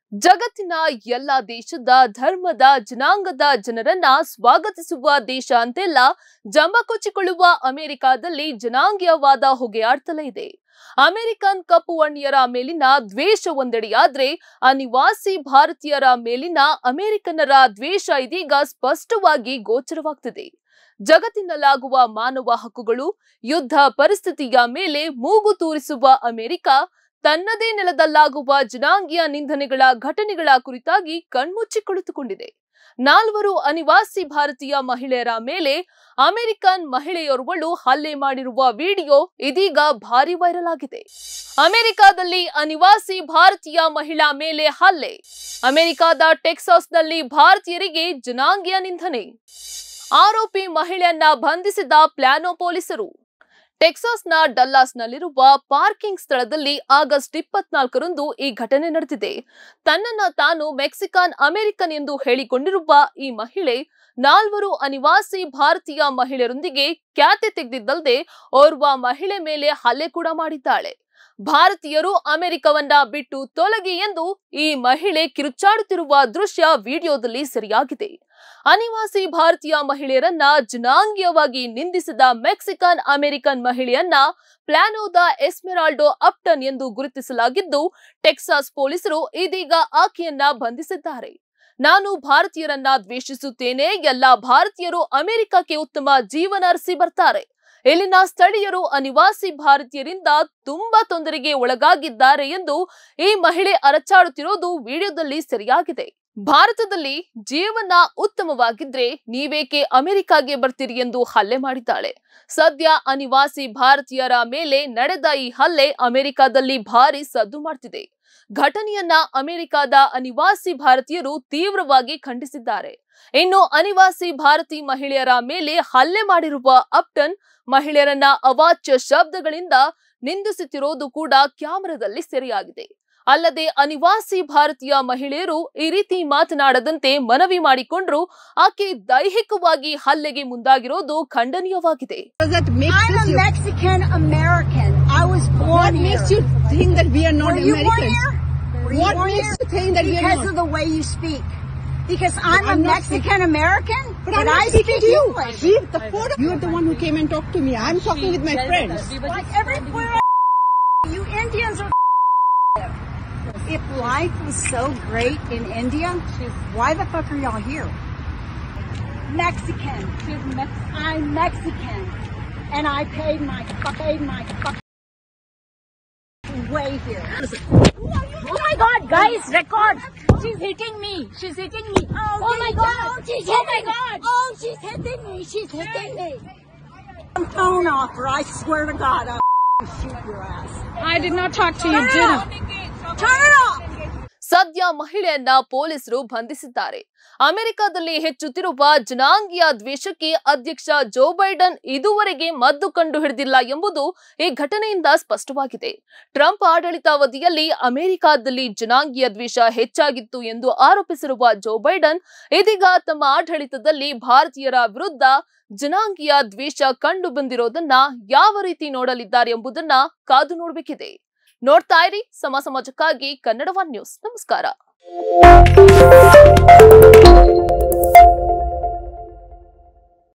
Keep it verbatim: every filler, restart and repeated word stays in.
ಜಗತ್ತಿನ ಎಲ್ಲ ದೇಶದ ಧರ್ಮದ ಜನಾಂಗದ ಜನರನ್ನ ಸ್ವಾಗತಿಸುವ ದೇಶ ಅಂತೆಲ್ಲ ಜಂಬಕೊಚ್ಚಿಕೊಳ್ಳುವ ಅಮೆರಿಕಾದಲ್ಲಿ ಜನಾಂಗೀಯವಾದ ಹೊಗೆಯಾಡ್ತಲೇ ಇದೆ. ಅಮೆರಿಕನ್ ಕಪ್ಪು ವರ್ಣೀಯರ ಮೇಲಿನ ದ್ವೇಷ ಒಂದೆಡೆಯಾದ್ರೆ ಅನಿವಾಸಿ ಭಾರತೀಯರ ಮೇಲಿನ ಅಮೆರಿಕನ್ನರ ದ್ವೇಷ ಇದೀಗ ಸ್ಪಷ್ಟವಾಗಿ ಗೋಚರವಾಗ್ತಿದೆ. ಜಗತ್ತಿನಲ್ಲಾಗುವ ಮಾನವ ಹಕ್ಕುಗಳು, ಯುದ್ಧ ಪರಿಸ್ಥಿತಿಯ ಮೇಲೆ ಮೂಗು ತೂರಿಸುವ ಅಮೆರಿಕ ತನ್ನದೇ ನೆಲದಲ್ಲಾಗುವ ಜನಾಂಗೀಯ ನಿಂದನೆಗಳ ಘಟನೆಗಳ ಕುರಿತಾಗಿ ಕಣ್ಮುಚ್ಚಿ ಕುಳಿತುಕೊಂಡಿದೆ. ನಾಲ್ವರು ಅನಿವಾಸಿ ಭಾರತೀಯ ಮಹಿಳೆಯರ ಮೇಲೆ ಅಮೆರಿಕನ್ ಮಹಿಳೆಯೋರ್ವಳು ಹಲ್ಲೆ ಮಾಡಿರುವ ವಿಡಿಯೋ ಇದೀಗ ಭಾರಿ ವೈರಲ್ ಆಗಿದೆ. ಅಮೆರಿಕಾದಲ್ಲಿ ಅನಿವಾಸಿ ಭಾರತೀಯ ಮಹಿಳಾ ಮೇಲೆ ಹಲ್ಲೆ. ಅಮೆರಿಕಾದ ಟೆಕ್ಸಾಸ್ನಲ್ಲಿ ಭಾರತೀಯರಿಗೆ ಜನಾಂಗೀಯ ನಿಂದನೆ. ಆರೋಪಿ ಮಹಿಳೆಯನ್ನ ಬಂಧಿಸಿದ ಪ್ಲಾನೋ ಪೊಲೀಸರು. ಟೆಕ್ಸಾಸ್ನ ಡಲ್ಲಾಸ್ನಲ್ಲಿರುವ ಪಾರ್ಕಿಂಗ್ ಸ್ಥಳದಲ್ಲಿ ಆಗಸ್ಟ್ ಇಪ್ಪತ್ನಾಲ್ಕರಂದು ಈ ಘಟನೆ ನಡೆದಿದೆ. ತನ್ನನ್ನ ತಾನು ಮೆಕ್ಸಿಕನ್ ಅಮೆರಿಕನ್ ಎಂದು ಹೇಳಿಕೊಂಡಿರುವ ಈ ಮಹಿಳೆ ನಾಲ್ವರು ಅನಿವಾಸಿ ಭಾರತೀಯ ಮಹಿಳೆಯರೊಂದಿಗೆ ಖ್ಯಾತೆ ತೆಗೆದಿದ್ದಲ್ಲದೆ ಓರ್ವ ಮಹಿಳೆ ಮೇಲೆ ಹಲ್ಲೆ ಕೂಡ ಮಾಡಿದ್ದಾಳೆ. ಭಾರತೀಯರು ಅಮೆರಿಕವನ್ನ ಬಿಟ್ಟು ತೊಲಗಿ ಎಂದು ಈ ಮಹಿಳೆ ಕಿರುಚಾಡುತ್ತಿರುವ ದೃಶ್ಯ ವಿಡಿಯೋದಲ್ಲಿ ಸೆರೆಯಾಗಿದೆ. ಅನಿವಾಸಿ ಭಾರತೀಯ ಮಹಿಳೆಯರನ್ನ ಜನಾಂಗೀಯವಾಗಿ ನಿಂದಿಸಿದ ಮೆಕ್ಸಿಕನ್ ಅಮೆರಿಕನ್ ಮಹಿಳೆಯನ್ನ ಪ್ಲಾನೋದ ಎಸ್ಮೆರಾಲ್ಡೋ ಅಪ್ಟನ್ ಎಂದು ಗುರುತಿಸಲಾಗಿದ್ದು, ಟೆಕ್ಸಾಸ್ ಪೊಲೀಸರು ಇದೀಗ ಆಕೆಯನ್ನ ಬಂಧಿಸಿದ್ದಾರೆ. ನಾನು ಭಾರತೀಯರನ್ನ ದ್ವೇಷಿಸುತ್ತೇನೆ. ಎಲ್ಲ ಭಾರತೀಯರು ಅಮೆರಿಕಕ್ಕೆ ಉತ್ತಮ ಜೀವನ ಅರಸಿ ಬರ್ತಾರೆ. ಇಲ್ಲಿನ ಸ್ಥಳೀಯರು ಅನಿವಾಸಿ ಭಾರತೀಯರಿಂದ ತುಂಬಾ ತೊಂದರೆಗೆ ಒಳಗಾಗಿದ್ದಾರೆ ಎಂದು ಈ ಮಹಿಳೆ ಅರಚಾಡುತ್ತಿರೋದು ವಿಡಿಯೋದಲ್ಲಿ ಸೆರೆಯಾಗಿದೆ. ಭಾರತದಲ್ಲಿ ಜೀವನ ಉತ್ತಮವಾಗಿದ್ರೆ ನೀವೇಕೆ ಅಮೆರಿಕಾಗೆ ಬರ್ತೀರಿ ಎಂದು ಹಲ್ಲೆ ಮಾಡಿದ್ದಾಳೆ. ಸದ್ಯ ಅನಿವಾಸಿ ಭಾರತೀಯರ ಮೇಲೆ ನಡೆದ ಈ ಹಲ್ಲೆ ಅಮೆರಿಕಾದಲ್ಲಿ ಭಾರಿ ಸದ್ದು ಮಾಡ್ತಿದೆ. ಘಟನೆಯನ್ನ ಅಮೆರಿಕಾದ ಅನಿವಾಸಿ ಭಾರತೀಯರು ತೀವ್ರವಾಗಿ ಖಂಡಿಸಿದ್ದಾರೆ. ಇನ್ನು ಅನಿವಾಸಿ ಭಾರತೀಯ ಮಹಿಳೆಯರ ಮೇಲೆ ಹಲ್ಲೆ ಮಾಡಿರುವ ಅಪ್ಟನ್ ಮಹಿಳೆಯರನ್ನ ಅವಾಚ್ಯ ಶಬ್ದಗಳಿಂದ ನಿಂದಿಸುತ್ತಿರೋದು ಕೂಡ ಕ್ಯಾಮೆರಾದಲ್ಲಿ ಸೆರೆಯಾಗಿದೆ. ಅಲ್ಲದೆ ಅನಿವಾಸಿ ಭಾರತೀಯ ಮಹಿಳೆಯರು ಈ ರೀತಿ ಮಾತನಾಡದಂತೆ ಮನವಿ ಮಾಡಿಕೊಂಡ್ರು ಆಕೆ ದೈಹಿಕವಾಗಿ ಹಲ್ಲೆಗೆ ಮುಂದಾಗಿರೋದು ಖಂಡನೀಯವಾಗಿದೆ. What makes you think that we are not Americans? What makes you think that we are not? Because of the way you speak. Because I'm a Mexican American, but, but I speak English. We, the four of you are the one who came and talked to me. I'm talking with my friends. Like everywhere you Indians are. If life was so great in India, why the fuck are y'all here? Mexican. I'm Mexican, and I paid my paid my way here. Oh my God, guys, record. She's hitting me. She's hitting me. Oh, oh my God. Oh, she's oh my God. Oh, she's hitting me. She's hitting me. Phone off, or I swear to God, I'll shoot your ass. I did not talk to you. Turn it off. Turn it off. ಸದ್ಯ ಮಹಿಳೆಯನ್ನ ಪೊಲೀಸರು ಬಂಧಿಸಿದ್ದಾರೆ. ಅಮೆರಿಕದಲ್ಲಿ ಹೆಚ್ಚುತ್ತಿರುವ ಜನಾಂಗೀಯ ದ್ವೇಷಕ್ಕೆ ಅಧ್ಯಕ್ಷ Joe Biden ಇದುವರೆಗೆ ಮದ್ದು ಕಂಡು ಹಿಡಿದಿಲ್ಲ ಎಂಬುದು ಈ ಘಟನೆಯಿಂದ ಸ್ಪಷ್ಟವಾಗಿದೆ. ಟ್ರಂಪ್ ಆಡಳಿತಾವಧಿಯಲ್ಲಿ ಅಮೆರಿಕದಲ್ಲಿ ಜನಾಂಗೀಯ ದ್ವೇಷ ಹೆಚ್ಚಾಗಿತ್ತು ಎಂದು ಆರೋಪಿಸಿರುವ ಜೋ ಬೈಡನ್ ಇದೀಗ ತಮ್ಮ ಆಡಳಿತದಲ್ಲಿ ಭಾರತೀಯರ ವಿರುದ್ಧ ಜನಾಂಗೀಯ ದ್ವೇಷ ಕಂಡು ಬಂದಿರೋದನ್ನ ಯಾವ ರೀತಿ ನೋಡಲಿದ್ದಾರೆ ಎಂಬುದನ್ನ ಕಾದು ನೋಡಬೇಕಿದೆ. ನೋಡ್ತಾ ಇರಿ ಸಮ ಸಮಾಜಕ್ಕಾಗಿ ಕನ್ನಡ ಒನ್ ನ್ಯೂಸ್. ನಮಸ್ಕಾರ.